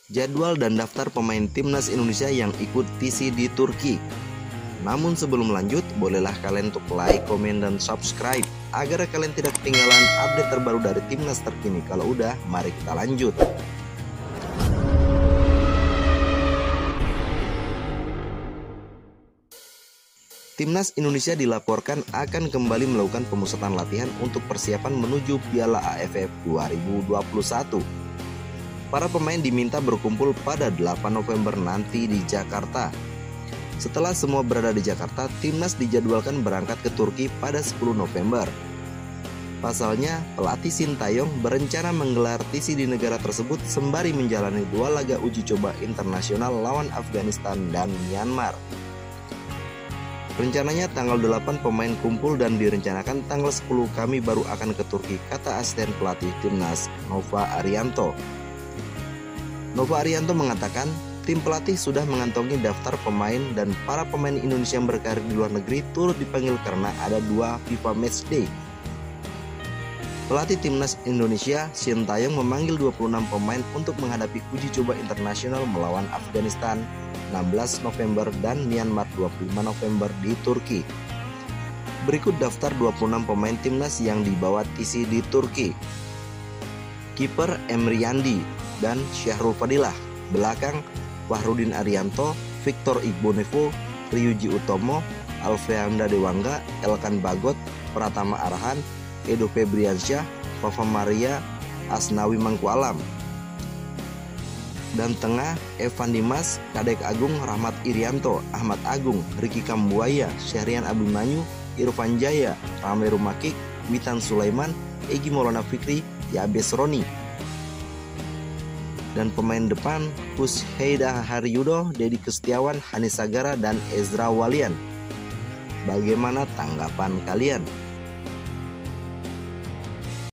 jadwal dan daftar pemain timnas Indonesia yang ikut TC di Turki. Namun sebelum lanjut, bolehlah kalian untuk like, komen, dan subscribe agar kalian tidak ketinggalan update terbaru dari timnas terkini. Kalau udah, mari kita lanjut. Timnas Indonesia dilaporkan akan kembali melakukan pemusatan latihan untuk persiapan menuju Piala AFF 2021. Para pemain diminta berkumpul pada 8 November nanti di Jakarta. Setelah semua berada di Jakarta, timnas dijadwalkan berangkat ke Turki pada 10 November. Pasalnya, pelatih Sintayong berencana menggelar TC di negara tersebut sembari menjalani 2 laga uji coba internasional lawan Afghanistan dan Myanmar. Rencananya tanggal 8 pemain kumpul dan direncanakan tanggal 10 kami baru akan ke Turki, kata asisten pelatih timnas Nova Arianto. Nova Arianto mengatakan tim pelatih sudah mengantongi daftar pemain dan para pemain Indonesia yang berkarir di luar negeri turut dipanggil karena ada 2 FIFA Matchday. Pelatih timnas Indonesia Sintayong memanggil 26 pemain untuk menghadapi uji coba internasional melawan Afghanistan 16 November dan Myanmar 25 November di Turki. Berikut daftar 26 pemain timnas yang dibawa TC di Turki. Kiper Emre Yandi dan Syahrul Fadilah. Belakang Fahrudin Arianto, Victor Igbonevo, Ryuji Utomo, Alfeanda Dewangga, Elkan Bagot, Pratama Arhan, Edo Febriansyah, Papa Maria, Asnawi Mangkualam. Dan tengah Evan Dimas, Kadek Agung, Rahmat Irianto, Ahmad Agung, Ricky Kambuaya, Syahrian Abimanyu, Irfan Jaya, Rame Rumakik, Witan Sulaiman, Egy Maulana Fikri, Yabes Roni. Dan pemain depan Husheida Haryudo, Dedi Kestiawan, Hanis Sagara, dan Ezra Walian. Bagaimana tanggapan kalian?